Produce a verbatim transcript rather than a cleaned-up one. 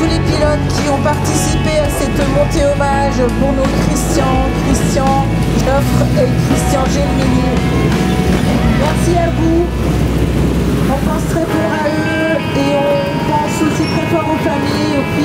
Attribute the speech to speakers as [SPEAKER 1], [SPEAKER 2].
[SPEAKER 1] tous les pilotes qui ont participé à cette montée hommage pour nos Christian, Christian Joffre et Christian Gelmini. Merci à vous. On pense très fort à eux et on pense aussi très fort aux familles, aux